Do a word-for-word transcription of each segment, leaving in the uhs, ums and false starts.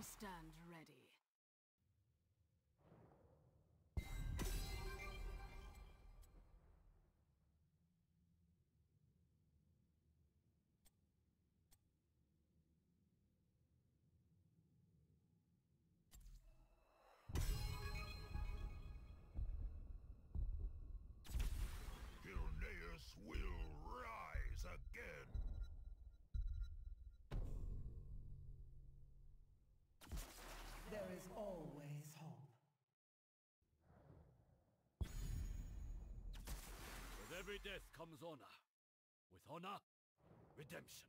stand ready. Hilneus will rise again! There is always hope. With every death comes honor. With honor, redemption.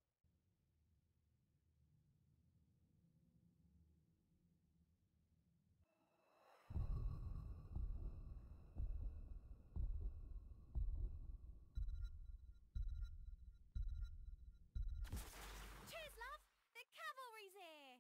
Cheers, love! The cavalry's here!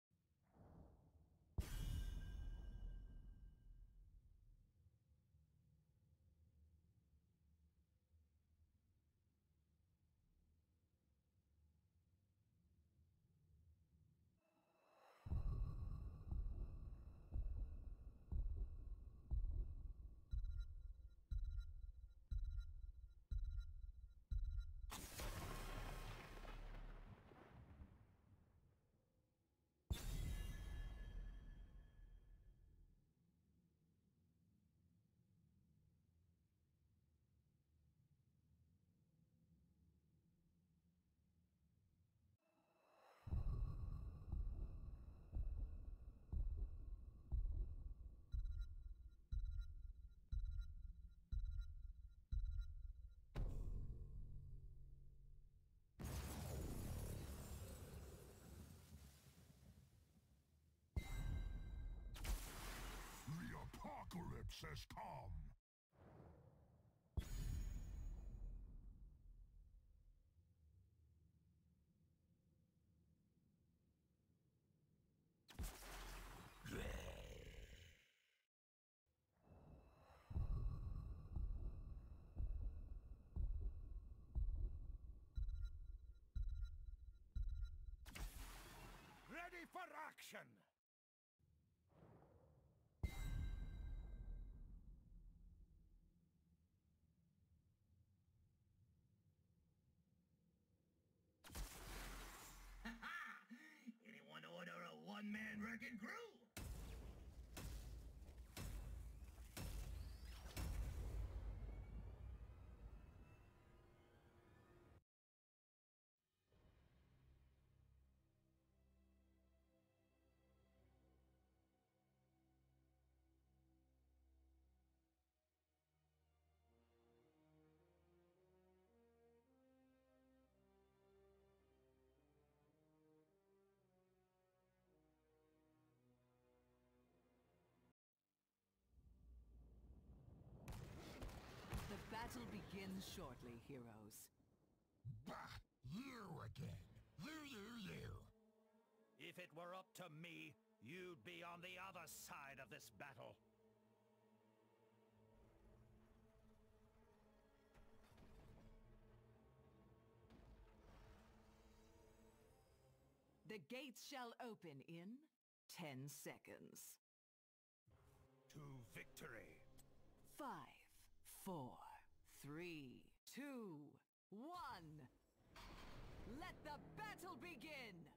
The apocalypse has come! Ready for action! Anyone order a one-man wrecking crew? The battle begins shortly, heroes. Bah! You again! You, you, you! If it were up to me, you'd be on the other side of this battle. The gates shall open in ten seconds. To victory. Five, four, three, two, one. Let the battle begin!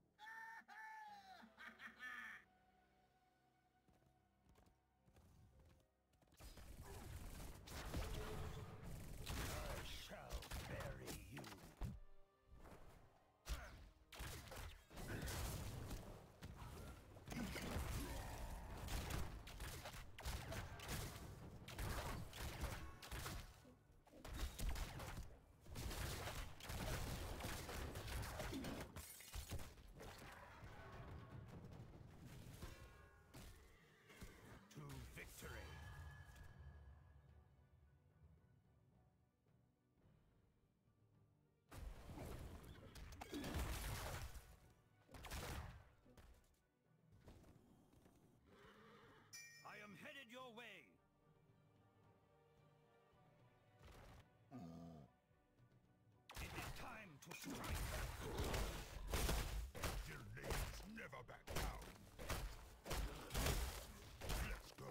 I shall bury you. To victory. I am headed your way. It is time to strike. Your name's never back down. Let's go.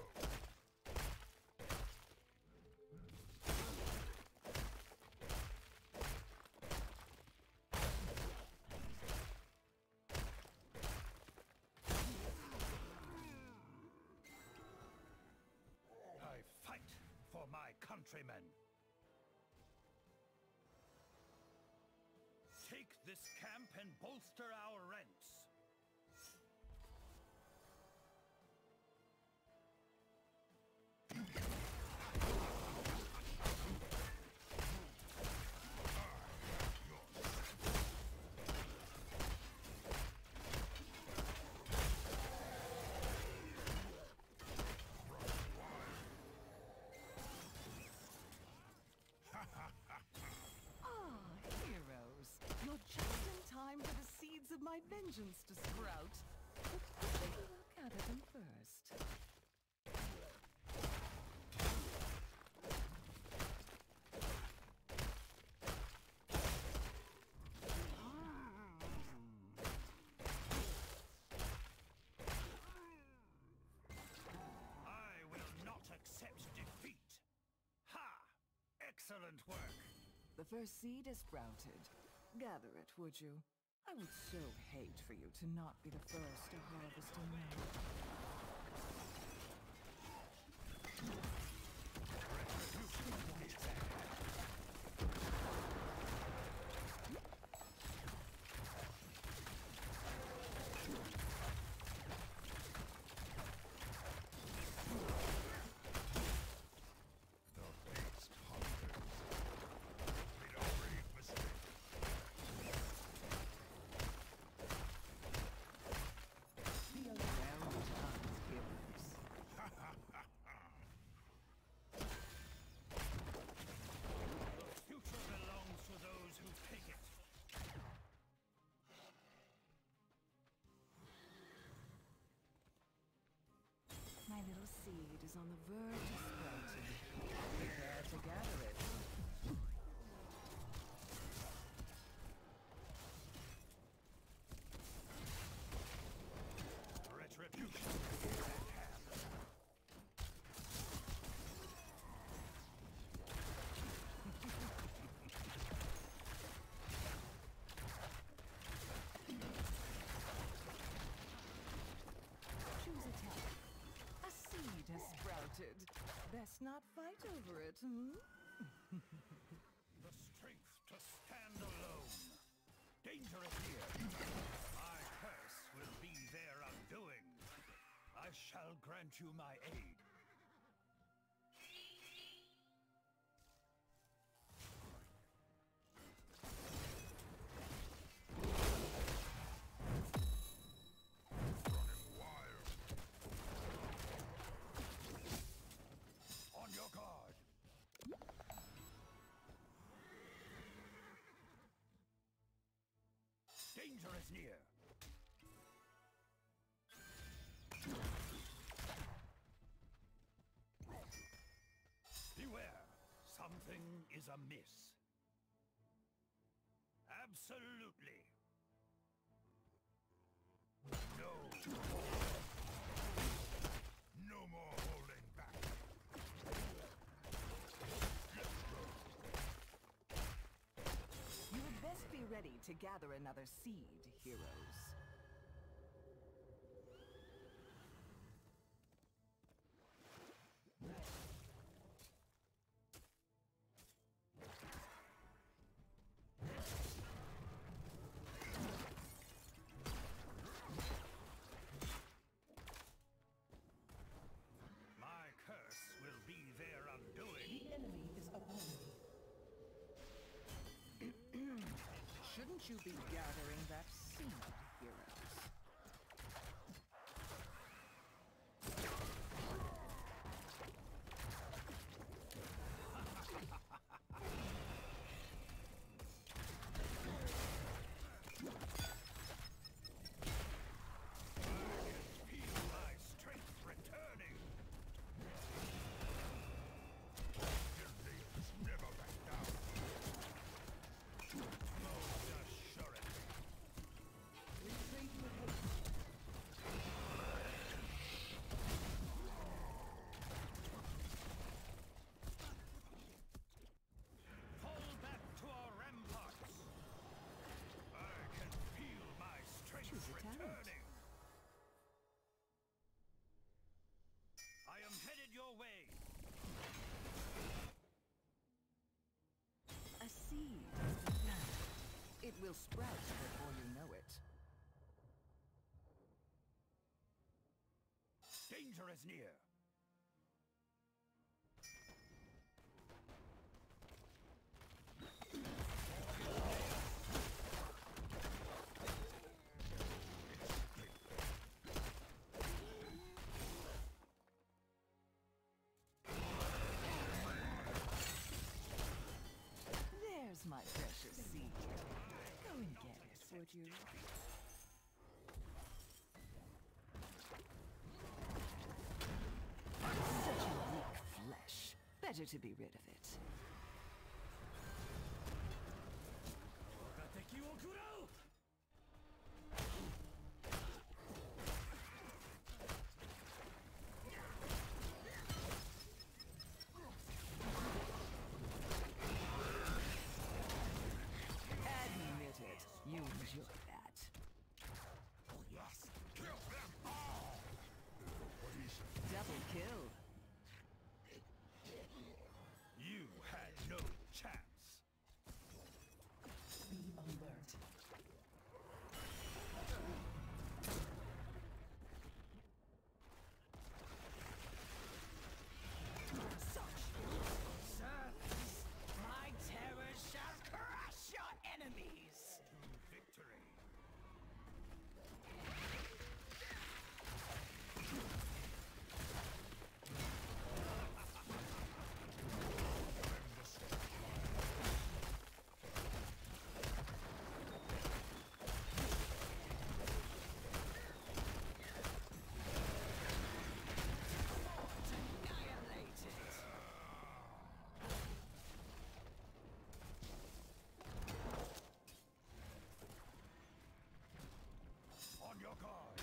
I fight for my countrymen. Take this camp and bolster our ranks. Of my vengeance to sprout. But maybe we'll gather them first. I will not accept defeat. Ha! Excellent work. The first seed is sprouted. Gather it, would you? I would so hate for you to not be the first to harvest a man. My little seed is on the verge of sprouting. Prepare to gather it. Retribution. Choose a talent. A seed has sprouted. Best not fight over it, hmm? The strength to stand alone. Danger is here. My curse will be their undoing. I shall grant you my aid. Running wild. On your guard. Danger is near. Beware, something is amiss. Absolutely. No. No more holding back. You would best be ready to gather another seed, heroes. My curse will be their undoing. The enemy is upon you. Shouldn't you be gathering that seed, heroes? Feel my strength returning. Guilty never back down. Most assuredly. Danger is near. There's my precious seed. Go and get it, would you? Such a weak flesh. Better to be rid of it. Admit it. You enjoy that. Oh, yes. Kill them all! Double kill. You had no chance. Be alert. Servants, my terror shall crush your enemies! Victory. Annihilated! On your guard.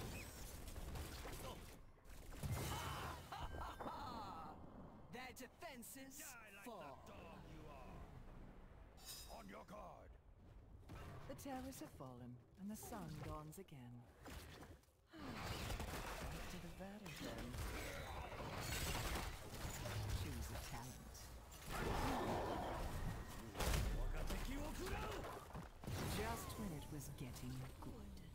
Their defenses Die like fall. the dog you are. On your guard. The terrors have fallen, and the sun dawns again. Back to the Vatican. Choose a talent. Just when it was getting good.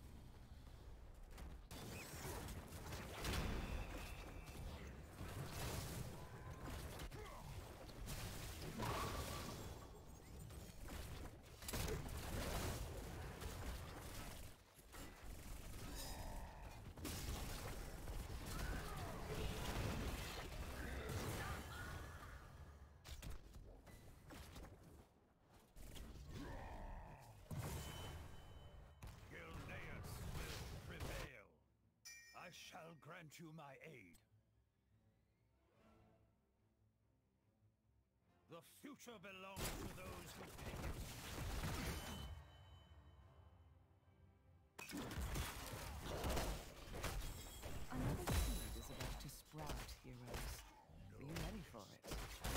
Gilneas will prevail. I shall grant you my aid. The future belongs to those who pick it. Another seed is about to sprout, heroes. Are you ready for it?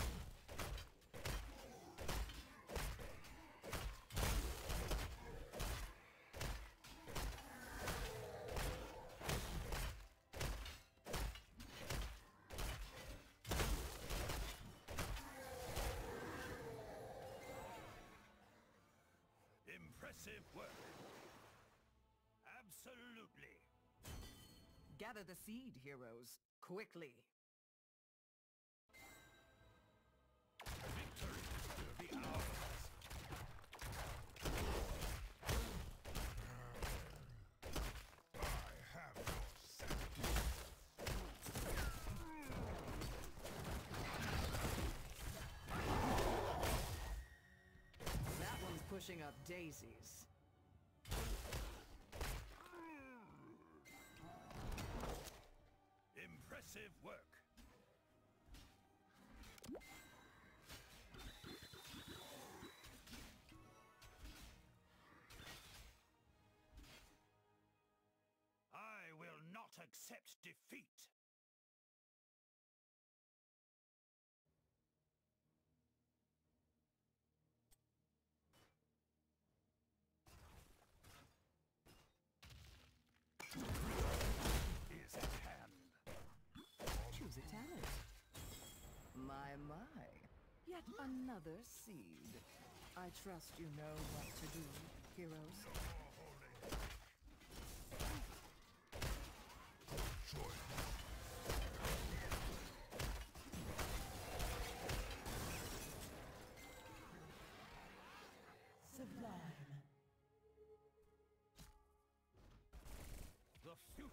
Impressive work. Absolutely. Gather the seed, heroes. Quickly. Victory will be ours. I have your sanity. That one's pushing up daisies. Impressive work. I will not accept defeat. Is at hand. Choose a talent. My, my. Yet another seed. I trust you know what to do, heroes. Choice.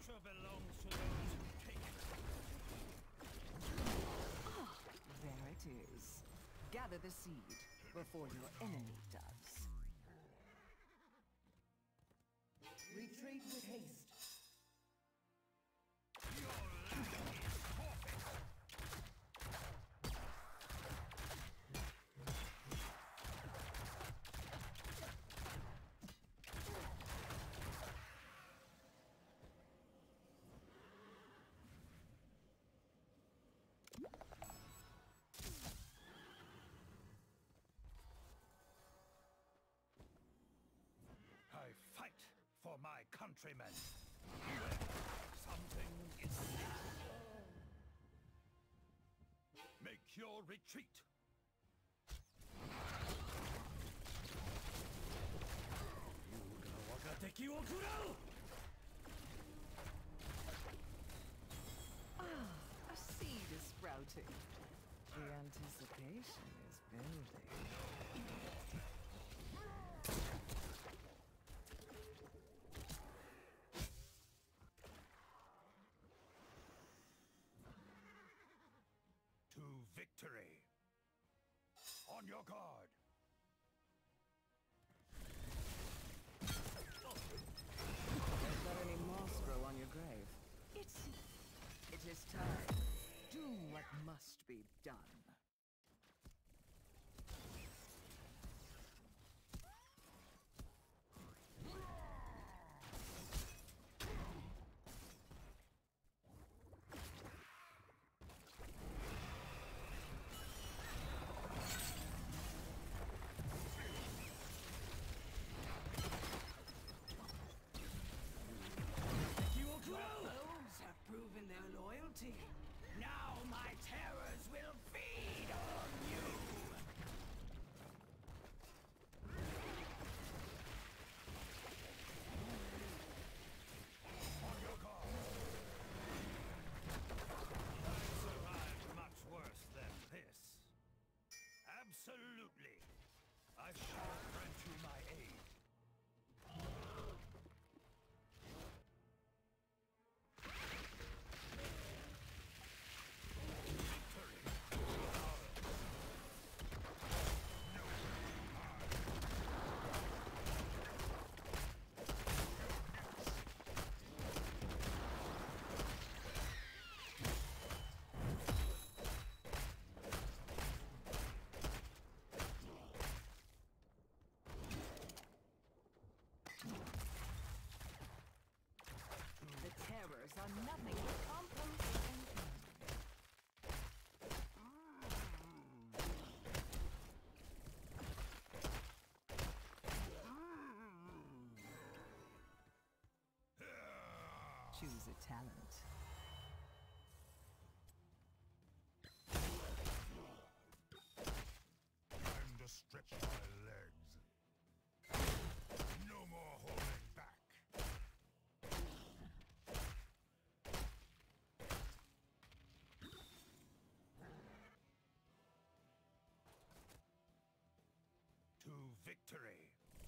future belongs to those who take it. Ah, there it is. Gather the seed before your enemy does. Retreat with haste. Your land is forfeit. I fight for my countrymen. Something is amiss. Make your retreat. Ah, a seed is sprouting. The anticipation is building. To victory. On your guard. Don't let any moss grow on your grave. It's... It is time. Do what must be done. Foes have proven their loyalty. Now my terrors will feed on you. On your guard. I survived much worse than this. Absolutely. I shall grant you my aid. The terrors are nothing but compost and choose a talent. Time to stretch my legs. No more holding back. To victory.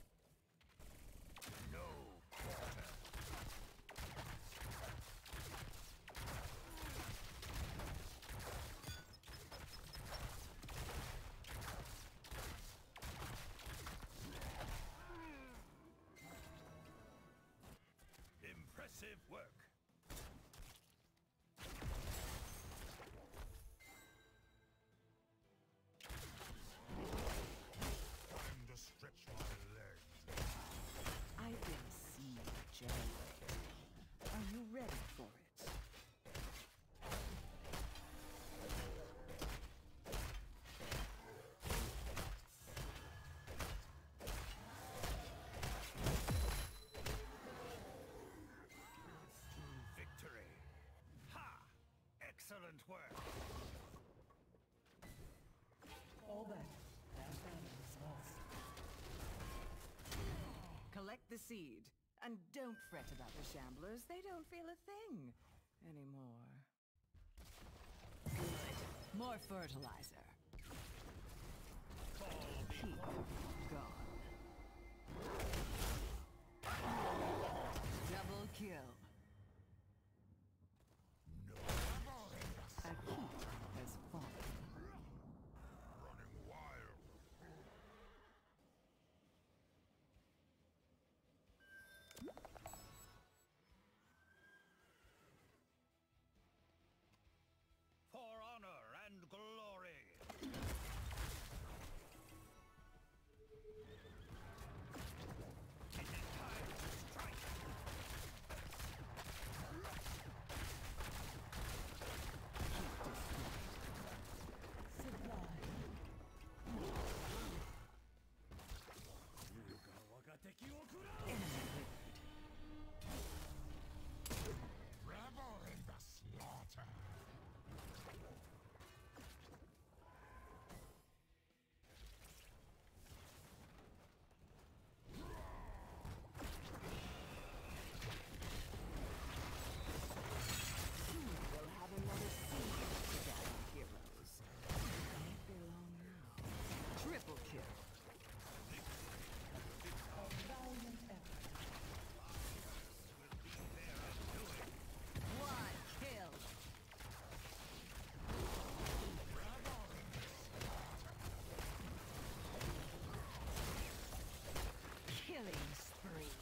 No quarter. Impressive work. Time to stretch my legs. I can see January. Are you ready for it? To victory. Ha! Excellent work. All that. That battle is lost. Collect the seed. And don't fret about the shamblers. They don't feel a thing anymore. Good. More fertilizer. Keep gone. Double kill. kill. A valiant effort. One kill. Killing spree.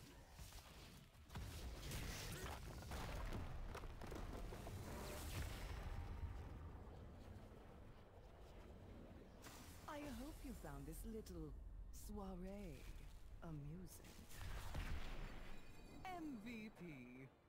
I hope you found this little soiree amusing. M V P.